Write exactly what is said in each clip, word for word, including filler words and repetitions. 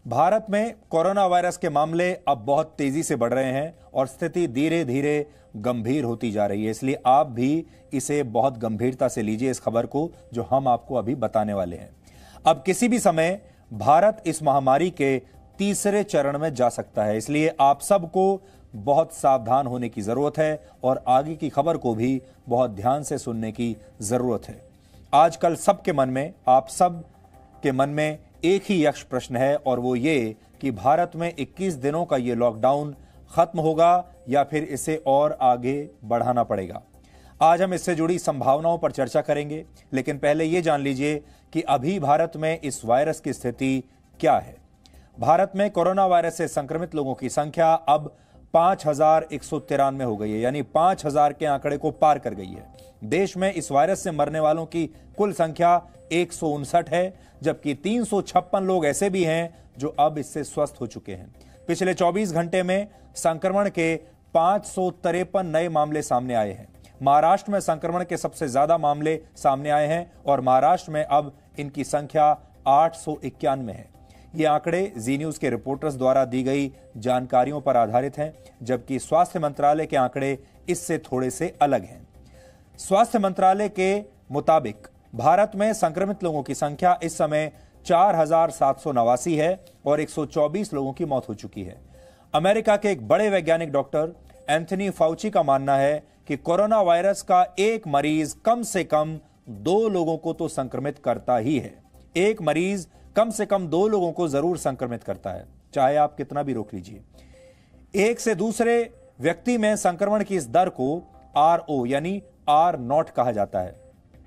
भारत में corona virus के मामले अब बहुत तेजी से बढ़ रहे हैं और स्थिति धीरे धीरे गंभीर होती जा रही है। इसलिए आप भी इसे बहुत गंभीरता से लीजिए, इस खबर को जो हम आपको अभी बताने वाले हैं। अब किसी भी समय भारत इस महामारी के तीसरे चरण में जा सकता है, इसलिए आप सबको बहुत सावधान होने की जरूरत है और आगे की खबर को भी बहुत ध्यान से सुनने की जरूरत है। आजकल सबके मन में, आप सब के मन में एक ही यक्ष प्रश्न है और वो ये कि भारत में इक्कीस दिनों का ये लॉकडाउन खत्म होगा या फिर इसे और आगे बढ़ाना पड़ेगा। आज हम इससे जुड़ी संभावनाओं पर चर्चा करेंगे, लेकिन पहले ये जान लीजिए कि अभी भारत में इस वायरस की स्थिति क्या है। भारत में कोरोना वायरस से संक्रमित लोगों की संख्या अब पांच हजार एक सौ तिरानवे हो गई है, यानी पांच हजार के आंकड़े को पार कर गई है। देश में इस वायरस से मरने वालों की कुल संख्या एक सौ उनसठ है, जबकि तीन सौ छप्पन लोग ऐसे भी हैं जो अब इससे स्वस्थ हो चुके हैं। पिछले चौबीस घंटे में संक्रमण के पांच सौ तिरपन नए मामले सामने आए हैं। महाराष्ट्र में संक्रमण के सबसे ज्यादा मामले सामने आए हैं और महाराष्ट्र में अब इनकी संख्या आठ सौ इक्यानवे है। ये आंकड़े जी न्यूज के रिपोर्टर्स द्वारा दी गई जानकारियों पर आधारित हैं, जबकि स्वास्थ्य मंत्रालय के आंकड़े इससे थोड़े से अलग हैं। स्वास्थ्य मंत्रालय के मुताबिक भारत में संक्रमित लोगों की संख्या इस समय चार हजार सात सौ नवासी है और एक सौ चौबीस लोगों की मौत हो चुकी है। अमेरिका के एक बड़े वैज्ञानिक डॉक्टर एंथनी फाउची का मानना है कि कोरोना वायरस का एक मरीज कम से कम दो लोगों को तो संक्रमित करता ही है। एक मरीज कम से कम दो लोगों को जरूर संक्रमित करता है, चाहे आप कितना भी रोक लीजिए। एक से दूसरे व्यक्ति में संक्रमण की इस दर को आर ओ यानी आर नॉट कहा जाता है।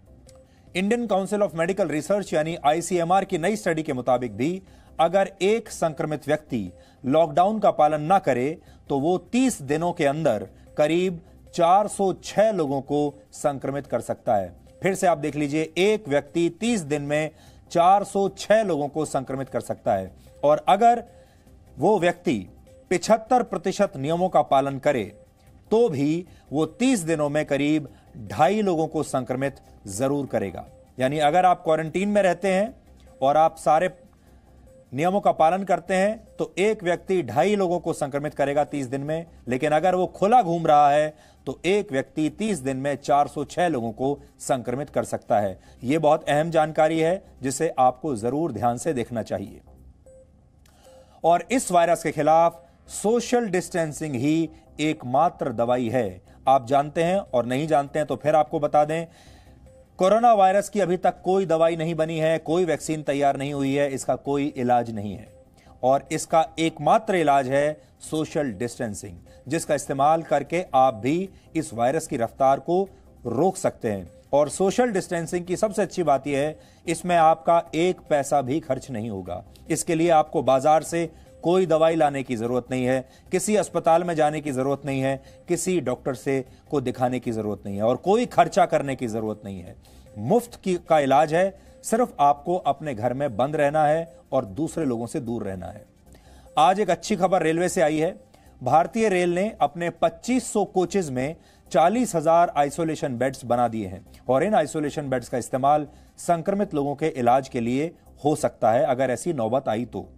Indian council of medical research यानी आई सी एम आर की नई स्टडी के मुताबिक भी अगर एक संक्रमित व्यक्ति लॉकडाउन का पालन न करे तो वो तीस दिनों के अंदर करीब चार सौ छह लोगों को संक्रमित कर सकता है। फिर से आप देख लीजिए, एक व्यक्ति तीस दिन में चार सौ छह लोगों को संक्रमित कर सकता है और अगर वो व्यक्ति पचहत्तर प्रतिशत नियमों का पालन करे तो भी वो तीस दिनों में करीब ढाई लोगों को संक्रमित जरूर करेगा। यानी अगर आप क्वारंटीन में रहते हैं और आप सारे नियमों का पालन करते हैं तो एक व्यक्ति ढाई लोगों को संक्रमित करेगा तीस दिन में, लेकिन अगर वो खुला घूम रहा है तो एक व्यक्ति तीस दिन में चार सौ छह लोगों को संक्रमित कर सकता है। यह बहुत अहम जानकारी है जिसे आपको जरूर ध्यान से देखना चाहिए। और इस वायरस के खिलाफ सोशल डिस्टेंसिंग ही एकमात्र दवाई है। आप जानते हैं और नहीं जानते हैं तो फिर आपको बता दें, कोरोना वायरस की अभी तक कोई दवाई नहीं बनी है, कोई वैक्सीन तैयार नहीं हुई है, इसका कोई इलाज नहीं है और इसका एकमात्र इलाज है सोशल डिस्टेंसिंग, जिसका इस्तेमाल करके आप भी इस वायरस की रफ्तार को रोक सकते हैं। और सोशल डिस्टेंसिंग की सबसे अच्छी बात यह है, इसमें आपका एक पैसा भी खर्च नहीं होगा। इसके लिए आपको बाजार से कोई दवाई लाने की जरूरत नहीं है, किसी अस्पताल में जाने की जरूरत नहीं है, किसी डॉक्टर से को दिखाने की जरूरत नहीं है और कोई खर्चा करने की जरूरत नहीं है। मुफ्त की का इलाज है, सिर्फ आपको अपने घर में बंद रहना है और दूसरे लोगों से दूर रहना है। आज एक अच्छी खबर रेलवे से आई है। भारतीय रेल ने अपने पच्चीस सौ कोचेज में चालीस हजार आइसोलेशन बेड्स बना दिए हैं और इन आइसोलेशन बेड्स का इस्तेमाल संक्रमित लोगों के इलाज के लिए हो सकता है अगर ऐसी नौबत आई तो।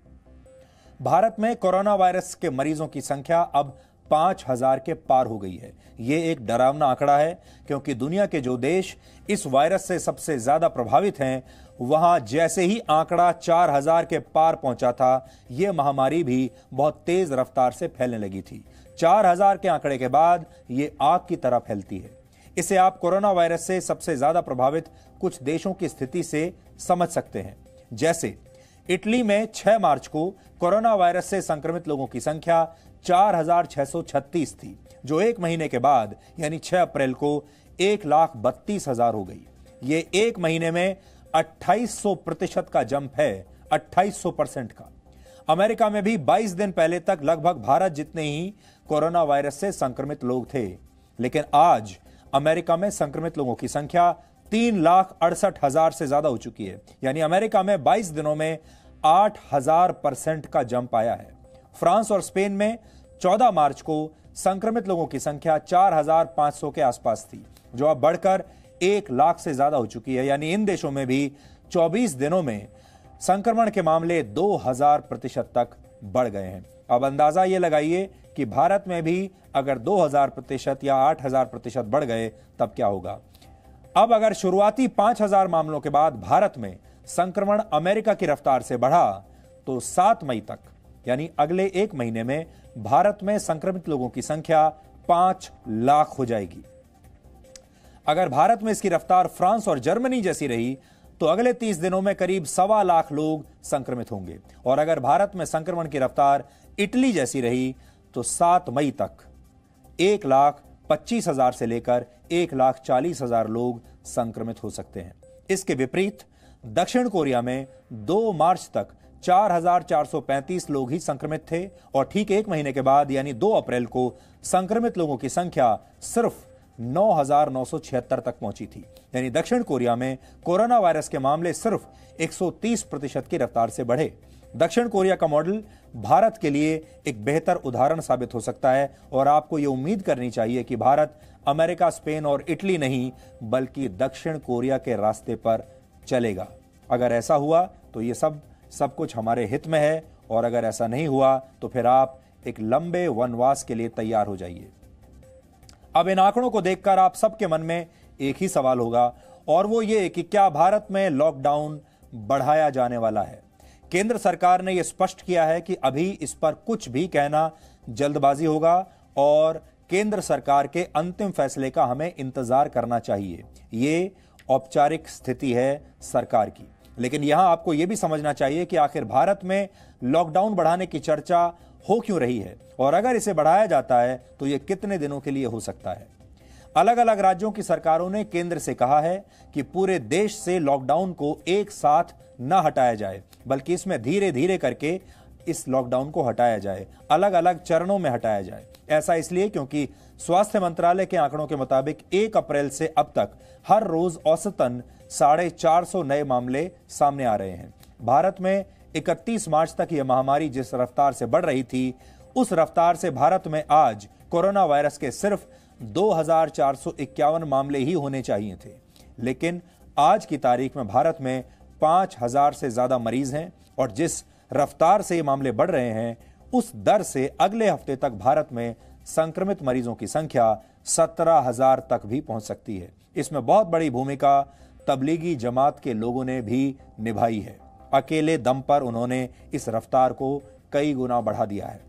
भारत में कोरोना वायरस के मरीजों की संख्या अब पांच हजार के पार हो गई है। यह एक डरावना आंकड़ा है क्योंकि दुनिया के जो देश इस वायरस से सबसे ज्यादा प्रभावित हैं, वहां जैसे ही आंकड़ा चार हजार के पार पहुंचा था, यह महामारी भी बहुत तेज रफ्तार से फैलने लगी थी। चार हजार के आंकड़े के बाद यह आग की तरह फैलती है। इसे आप कोरोना वायरस से सबसे ज्यादा प्रभावित कुछ देशों की स्थिति से समझ सकते हैं। जैसे इटली में छह मार्च को कोरोना वायरस से संक्रमित लोगों की संख्या चार हजार छह सौ छत्तीस थी, जो एक महीने के बाद यानी छह अप्रैल को एक लाख बत्तीस हजार हो गई। ये एक महीने में अट्ठाईस सौ प्रतिशत का जंप है, अट्ठाईस सौ परसेंट का। अमेरिका में भी बाईस दिन पहले तक लगभग भारत जितने ही कोरोना वायरस से संक्रमित लोग थे, लेकिन आज अमेरिका में संक्रमित लोगों की संख्या तीन लाख अड़सठ हजार से ज्यादा हो चुकी है। यानी अमेरिका में बाईस दिनों में आठ हजार परसेंट का जंप आया है। फ्रांस और स्पेन में चौदह मार्च को संक्रमित लोगों की संख्या चार हजार पांच सौ के आसपास थी, जो अब बढ़कर एक लाख से ज्यादा हो चुकी है। यानी इन देशों में भी चौबीस दिनों में संक्रमण के मामले दो हज़ार प्रतिशत तक बढ़ गए हैं। अब अंदाजा यह लगाइए कि भारत में भी अगर दो हज़ार प्रतिशत या आठ हज़ार प्रतिशत बढ़ गए तब क्या होगा। अब अगर शुरुआती पांच हज़ार मामलों के बाद भारत में संक्रमण अमेरिका की रफ्तार से बढ़ा तो सात मई तक यानी अगले एक महीने में भारत में संक्रमित लोगों की संख्या पांच लाख हो जाएगी। अगर भारत में इसकी रफ्तार फ्रांस और जर्मनी जैसी रही तो अगले तीस दिनों में करीब सवा लाख लोग संक्रमित होंगे और अगर भारत में संक्रमण की रफ्तार इटली जैसी रही तो सात मई तक एक लाख पच्चीस हजार से लेकर एक लाख चालीस हजार लोग संक्रमित हो सकते हैं। इसके विपरीत दक्षिण कोरिया में दो मार्च तक चार हजार चार सौ पैंतीस लोग ही संक्रमित थे और ठीक एक महीने के बाद यानी दो अप्रैल को संक्रमित लोगों की संख्या सिर्फ नौ हजार नौ सौ छिहत्तर तक पहुंची थी। यानी दक्षिण कोरिया में कोरोना वायरस के मामले सिर्फ एक सौ तीस प्रतिशत की रफ्तार से बढ़े। दक्षिण कोरिया का मॉडल भारत के लिए एक बेहतर उदाहरण साबित हो सकता है और आपको यह उम्मीद करनी चाहिए कि भारत अमेरिका, स्पेन और इटली नहीं बल्कि दक्षिण कोरिया के रास्ते पर चलेगा। अगर ऐसा हुआ तो यह सब सब कुछ हमारे हित में है और अगर ऐसा नहीं हुआ तो फिर आप एक लंबे वनवास के लिए तैयार हो जाइए। अब इन आंकड़ों को देखकर आप सबके मन में एक ही सवाल होगा और वो ये कि क्या भारत में लॉकडाउन बढ़ाया जाने वाला है। केंद्र सरकार ने यह स्पष्ट किया है कि अभी इस पर कुछ भी कहना जल्दबाजी होगा और केंद्र सरकार के अंतिम फैसले का हमें इंतजार करना चाहिए। ये औपचारिक स्थिति है सरकार की, लेकिन यहां आपको यह भी समझना चाहिए कि आखिर भारत में लॉकडाउन बढ़ाने की चर्चा हो क्यों रही है और अगर इसे बढ़ाया जाता है तो यह कितने दिनों के लिए हो सकता है। अलग अलग राज्यों की सरकारों ने केंद्र से कहा है कि पूरे देश से लॉकडाउन को एक साथ न हटाया जाए बल्कि इसमें धीरे धीरे करके इस लॉकडाउन को हटाया जाए, अलग अलग चरणों में हटाया जाए। ऐसा इसलिए क्योंकि स्वास्थ्य मंत्रालय के आंकड़ों के मुताबिक एक अप्रैल से अब तक हर रोज औसतन साढ़े चार सौ नए मामले सामने आ रहे हैं। भारत में इकतीस मार्च तक यह महामारी जिस रफ्तार से बढ़ रही थी उस रफ्तार से भारत में आज कोरोना वायरस के सिर्फ दो हज़ार चार सौ इक्यावन मामले ही होने चाहिए थे, लेकिन आज की तारीख में भारत में पांच हज़ार से ज्यादा मरीज हैं और जिस रफ्तार से ये मामले बढ़ रहे हैं उस दर से अगले हफ्ते तक भारत में संक्रमित मरीजों की संख्या सत्रह हज़ार तक भी पहुंच सकती है। इसमें बहुत बड़ी भूमिका तबलीगी जमात के लोगों ने भी निभाई है। अकेले दम पर उन्होंने इस रफ्तार को कई गुना बढ़ा दिया है।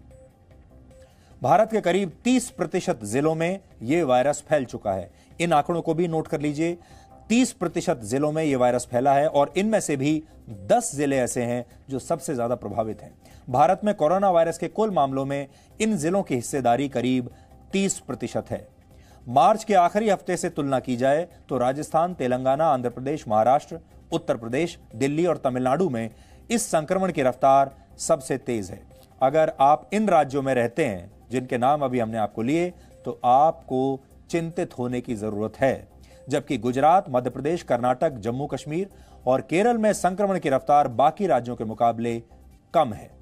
भारत के करीब तीस प्रतिशत जिलों में यह वायरस फैल चुका है। इन आंकड़ों को भी नोट कर लीजिए। तीस प्रतिशत जिलों में यह वायरस फैला है और इनमें से भी दस जिले ऐसे हैं जो सबसे ज्यादा प्रभावित हैं। भारत में कोरोना वायरस के कुल मामलों में इन जिलों की हिस्सेदारी करीब तीस प्रतिशत है। मार्च के आखिरी हफ्ते से तुलना की जाए तो राजस्थान, तेलंगाना, आंध्र प्रदेश, महाराष्ट्र, उत्तर प्रदेश, दिल्ली और तमिलनाडु में इस संक्रमण की रफ्तार सबसे तेज है। अगर आप इन राज्यों में रहते हैं जिनके नाम अभी हमने आपको लिए तो आपको चिंतित होने की जरूरत है, जबकि गुजरात, मध्य प्रदेश, कर्नाटक, जम्मू कश्मीर और केरल में संक्रमण की रफ्तार बाकी राज्यों के मुकाबले कम है।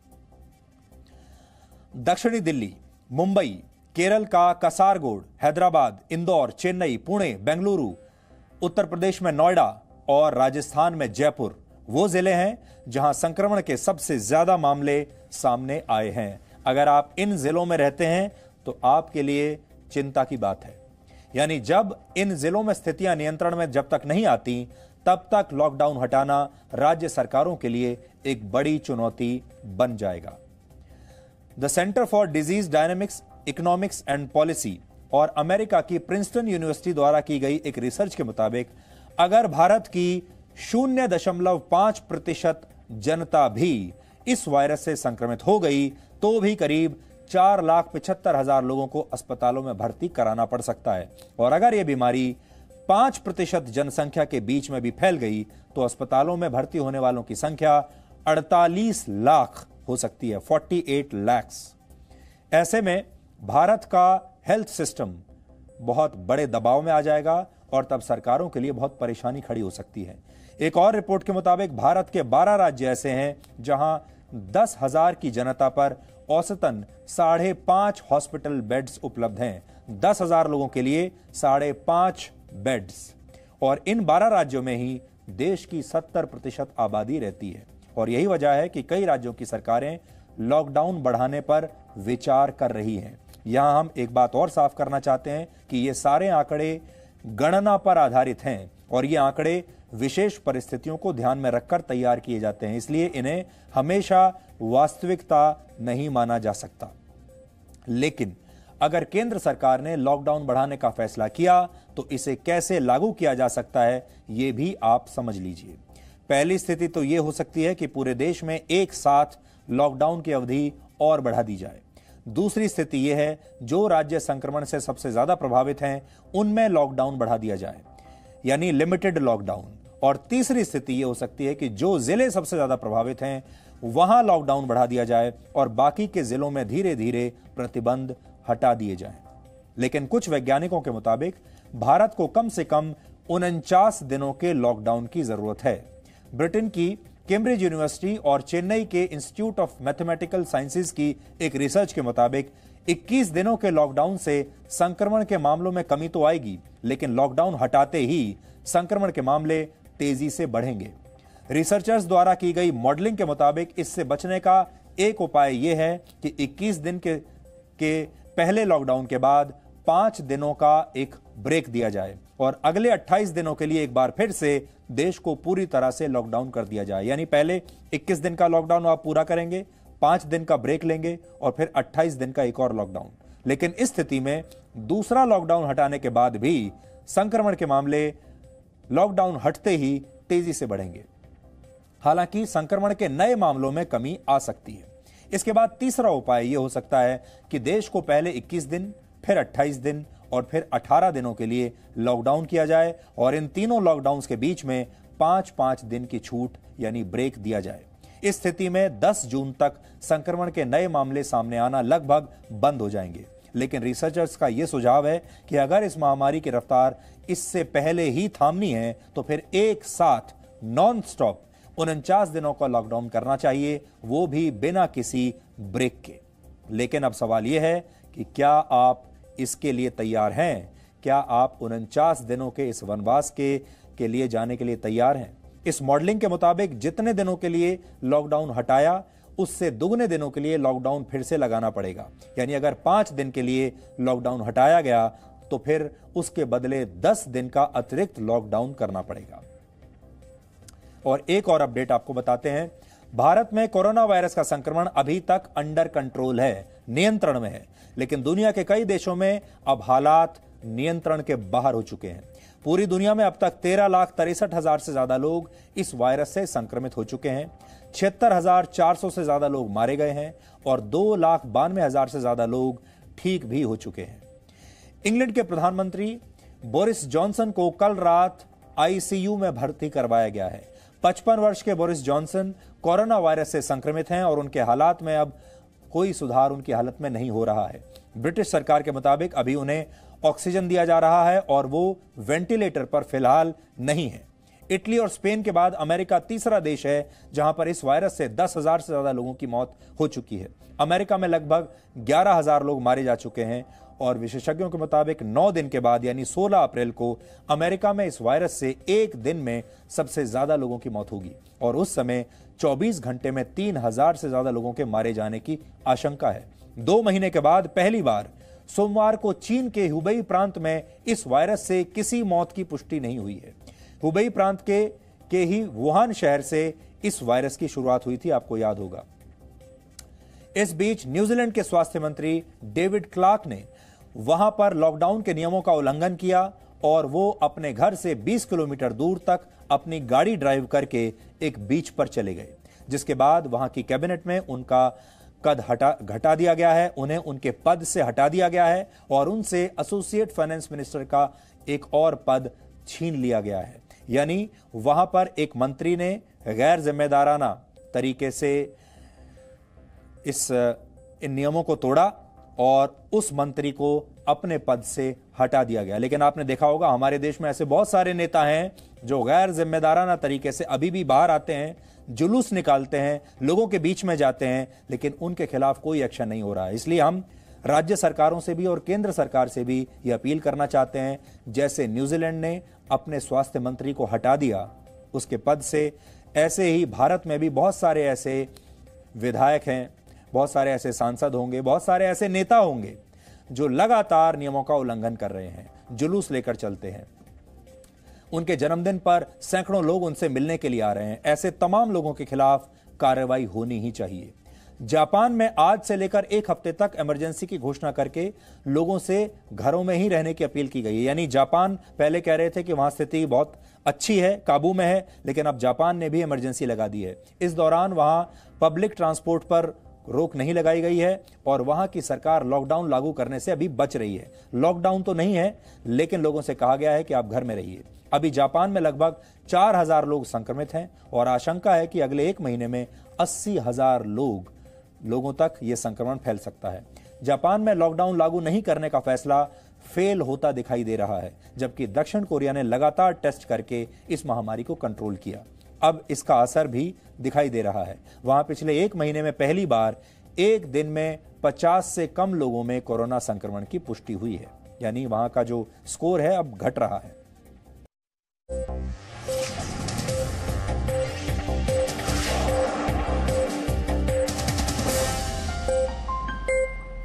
दक्षिणी दिल्ली, मुंबई, केरल का कासारगोड, हैदराबाद, इंदौर, चेन्नई, पुणे, बेंगलुरु, उत्तर प्रदेश में नोएडा और राजस्थान में जयपुर वो जिले हैं जहां संक्रमण के सबसे ज्यादा मामले सामने आए हैं। अगर आप इन जिलों में रहते हैं तो आपके लिए चिंता की बात है। यानी जब इन जिलों में स्थितियां नियंत्रण में जब तक नहीं आती तब तक लॉकडाउन हटाना राज्य सरकारों के लिए एक बड़ी चुनौती बन जाएगा। The centre for disease dynamics, economics and policy और अमेरिका की प्रिंसटन यूनिवर्सिटी द्वारा की गई एक रिसर्च के मुताबिक अगर भारत की शून्य दशमलव पांच प्रतिशत जनता भी इस वायरस से संक्रमित हो गई तो भी करीब चार लाख पिछहत्तर हजार लोगों को अस्पतालों में भर्ती कराना पड़ सकता है और अगर यह बीमारी पांच प्रतिशत जनसंख्या के बीच में भी फैल गई तो अस्पतालों में भर्ती होने वालों की संख्या अड़तालीस लाख हो सकती है, अड़तालीस लाख। ऐसे में भारत का हेल्थ सिस्टम बहुत बड़े दबाव में आ जाएगा और तब सरकारों के लिए बहुत परेशानी खड़ी हो सकती है। एक और रिपोर्ट के मुताबिक भारत के बारह राज्य ऐसे हैं जहां दस हजार की जनता पर औसतन साढ़े पांच हॉस्पिटल बेड्स उपलब्ध हैं। दस हजार लोगों के लिए साढ़े पांच बेड्स और इन बारह राज्यों में ही देश की सत्तर प्रतिशत आबादी रहती है और यही वजह है कि कई राज्यों की सरकारें लॉकडाउन बढ़ाने पर विचार कर रही हैं। यहां हम एक बात और साफ करना चाहते हैं कि ये सारे आंकड़े गणना पर आधारित हैं और ये आंकड़े विशेष परिस्थितियों को ध्यान में रखकर तैयार किए जाते हैं, इसलिए इन्हें हमेशा वास्तविकता नहीं माना जा सकता। लेकिन अगर केंद्र सरकार ने लॉकडाउन बढ़ाने का फैसला किया तो इसे कैसे लागू किया जा सकता है, यह भी आप समझ लीजिए। पहली स्थिति तो यह हो सकती है कि पूरे देश में एक साथ लॉकडाउन की अवधि और बढ़ा दी जाए। दूसरी स्थिति यह है जो राज्य संक्रमण से सबसे ज्यादा प्रभावित हैं उनमें लॉकडाउन बढ़ा दिया जाए, यानी लिमिटेड लॉकडाउन। और तीसरी स्थिति यह हो सकती है कि जो जिले सबसे ज्यादा प्रभावित हैं वहां लॉकडाउन बढ़ा दिया जाए और बाकी के जिलों में धीरे धीरे प्रतिबंध हटा दिए जाएं। लेकिन कुछ वैज्ञानिकों के मुताबिक भारत को कम से कम उनचास दिनों के लॉकडाउन की जरूरत है। ब्रिटेन की कैम्ब्रिज यूनिवर्सिटी और चेन्नई के इंस्टीट्यूट ऑफ मैथमेटिकल साइंसेज की एक रिसर्च के मुताबिक इक्कीस दिनों के लॉकडाउन से संक्रमण के मामलों में कमी तो आएगी, लेकिन लॉकडाउन हटाते ही संक्रमण के मामले तेजी से बढ़ेंगे। रिसर्चर्स द्वारा की गई मॉडलिंग के मुताबिक इससे बचने का एक उपाय यह है कि इक्कीस दिन के, के पहले लॉकडाउन के बाद पांच दिनों का एक ब्रेक दिया जाए और अगले अट्ठाईस दिनों के लिए एक बार फिर से देश को पूरी तरह से लॉकडाउन कर दिया जाए। यानी पहले इक्कीस दिन का लॉकडाउन आप पूरा करेंगे, पांच दिन का ब्रेक लेंगे और फिर अट्ठाईस दिन का एक और लॉकडाउन। लेकिन इस स्थिति में दूसरा लॉकडाउन हटाने के बाद भी संक्रमण के मामले लॉकडाउन हटते ही तेजी से बढ़ेंगे। हालांकि संक्रमण के नए मामलों में कमी आ सकती है। इसके बाद तीसरा उपाय यह हो सकता है कि देश को पहले इक्कीस दिन, फिर अट्ठाईस दिन और फिर अठारह दिनों के लिए लॉकडाउन किया जाए और इन तीनों लॉकडाउन्स के बीच में पांच पांच दिन की छूट यानी ब्रेक दिया जाए। इस स्थिति में दस जून तक संक्रमण के नए मामले सामने आना लगभग बंद हो जाएंगे। लेकिन रिसर्चर्स का यह सुझाव है कि अगर इस महामारी की रफ्तार इससे पहले ही थामनी है तो फिर एक साथ नॉन स्टॉप उनचास दिनों का लॉकडाउन करना चाहिए, वो भी बिना किसी ब्रेक के। लेकिन अब सवाल यह है कि क्या आप इसके लिए तैयार हैं? क्या आप उनचास दिनों के इस वनवास के के लिए जाने के लिए तैयार हैं? इस मॉडलिंग के मुताबिक जितने दिनों के लिए लॉकडाउन हटाया उससे दोगुने दिनों के लिए लॉकडाउन फिर से लगाना पड़ेगा। यानी अगर पांच दिन के लिए लॉकडाउन हटाया गया तो फिर उसके बदले दस दिन का अतिरिक्त लॉकडाउन करना पड़ेगा। और एक और अपडेट आपको बताते हैं, भारत में कोरोना वायरस का संक्रमण अभी तक अंडर कंट्रोल है, नियंत्रण में है, लेकिन दुनिया के कई देशों में अब हालात नियंत्रण के बाहर हो चुके हैं। पूरी दुनिया में अब तक तेरह लाख तिरसठ हजार से ज्यादा लोग इस वायरस से संक्रमित हो चुके हैं, छिहत्तर हजार चार सौ से ज्यादा लोग मारे गए हैं और दो लाख बानवे हजार से ज्यादा लोग ठीक भी हो चुके हैं। इंग्लैंड के प्रधानमंत्री बोरिस जॉनसन को कल रात आईसीयू में भर्ती करवाया गया है। पचपन वर्ष के बोरिस जॉनसन कोरोना वायरस से संक्रमित हैं और उनके हालात में अब कोई सुधार उनकी हालत में नहीं हो रहा है। ब्रिटिश सरकार के मुताबिक अभी उन्हें ऑक्सीजन दिया जा रहा है और वो वेंटिलेटर पर फिलहाल नहीं है। इटली और स्पेन के बाद अमेरिका तीसरा देश है जहां पर इस वायरस से दस हजार से ज्यादा लोगों की मौत हो चुकी है। अमेरिका में लगभग ग्यारह हजार लोग मारे जा चुके हैं और विशेषज्ञों के मुताबिक नौ दिन के बाद यानी सोलह अप्रैल को अमेरिका में इस वायरस से एक दिन में सबसे ज्यादा लोगों की मौत होगी और उस समय चौबीस घंटे में तीन हजार से ज्यादा लोगों के मारे जाने की आशंका है। दो महीने के बाद पहली बार सोमवार को चीन के हुबई प्रांत में इस वायरस से किसी मौत की पुष्टि नहीं हुई है। हुबई प्रांत के के ही वुहान शहर से इस वायरस की शुरुआत हुई थी, आपको याद होगा। इस बीच न्यूजीलैंड के स्वास्थ्य मंत्री डेविड क्लार्क ने वहां पर लॉकडाउन के नियमों का उल्लंघन किया और वो अपने घर से बीस किलोमीटर दूर तक अपनी गाड़ी ड्राइव करके एक बीच पर चले गए, जिसके बाद वहां की कैबिनेट में उनका कद हटा घटा दिया गया है, उन्हें उनके पद से हटा दिया गया है और उनसे एसोसिएट फाइनेंस मिनिस्टर का एक और पद छीन लिया गया है। यानी वहां पर एक मंत्री ने गैर जिम्मेदाराना तरीके से इस इन नियमों को तोड़ा और उस मंत्री को अपने पद से हटा दिया गया। लेकिन आपने देखा होगा हमारे देश में ऐसे बहुत सारे नेता हैं जो गैर जिम्मेदाराना तरीके से अभी भी बाहर आते हैं, जुलूस निकालते हैं, लोगों के बीच में जाते हैं, लेकिन उनके खिलाफ कोई एक्शन नहीं हो रहा है। इसलिए हम राज्य सरकारों से भी और केंद्र सरकार से भी यह अपील करना चाहते हैं, जैसे न्यूजीलैंड ने अपने स्वास्थ्य मंत्री को हटा दिया, उसके पद से। ऐसे ही भारत में भी बहुत सारे ऐसे विधायक हैं, बहुत सारे ऐसे सांसद होंगे, बहुत सारे ऐसे नेता होंगे जो लगातार नियमों का उल्लंघन कर रहे हैं, जुलूस लेकर चलते हैं। उनके जन्मदिन पर सैकड़ों लोग उनसे मिलने के लिए आ रहे हैं। ऐसे तमाम लोगों के खिलाफ कार्रवाई होनी ही चाहिए। जापान में आज से लेकर एक हफ्ते तक इमरजेंसी की घोषणा करके लोगों से घरों में ही रहने की अपील की गई है। यानी जापान पहले कह रहे थे कि वहां स्थिति बहुत अच्छी है, काबू में है, लेकिन अब जापान ने भी इमरजेंसी लगा दी है। इस दौरान वहां पब्लिक ट्रांसपोर्ट पर रोक नहीं लगाई गई है और वहां की सरकार लॉकडाउन लागू करने से अभी बच रही है। लॉकडाउन तो नहीं है, लेकिन लोगों से कहा गया है कि आप घर में रहिए। अभी जापान में लगभग चार हजार लोग संक्रमित हैं और आशंका है कि अगले एक महीने में अस्सी हजार लोग लोगों तक यह संक्रमण फैल सकता है। जापान में लॉकडाउन लागू नहीं करने का फैसला फेल होता दिखाई दे रहा है, जबकि दक्षिण कोरिया ने लगातार टेस्ट करके इस महामारी को कंट्रोल किया। अब इसका असर भी दिखाई दे रहा है। वहां पिछले एक महीने में पहली बार एक दिन में पचास से कम लोगों में कोरोना संक्रमण की पुष्टि हुई है। यानी वहां का जो स्कोर है अब घट रहा है।